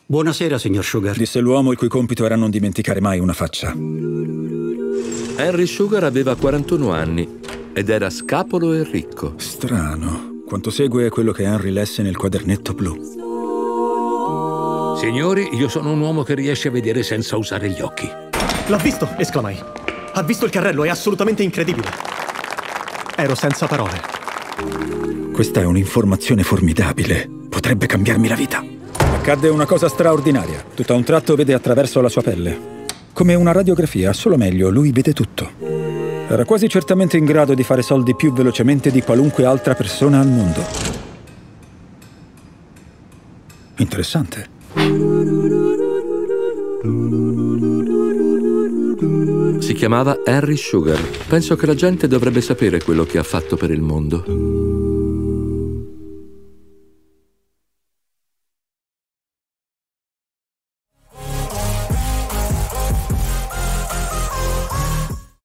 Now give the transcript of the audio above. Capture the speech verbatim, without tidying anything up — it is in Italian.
Buonasera, signor Sugar. Disse l'uomo il cui compito era non dimenticare mai una faccia. Henry Sugar aveva quarantuno anni ed era scapolo e ricco. Strano. Quanto segue è quello che Henry lesse nel quadernetto blu. Signori, io sono un uomo che riesce a vedere senza usare gli occhi. L'ha visto, esclamai. Ha visto il carrello, è assolutamente incredibile. Ero senza parole. Questa è un'informazione formidabile. Potrebbe cambiarmi la vita. Accadde una cosa straordinaria. Tutto a un tratto vede attraverso la sua pelle. Come una radiografia, solo meglio, lui vede tutto. Era quasi certamente in grado di fare soldi più velocemente di qualunque altra persona al mondo. Interessante. Si chiamava Henry Sugar. Penso che la gente dovrebbe sapere quello che ha fatto per il mondo.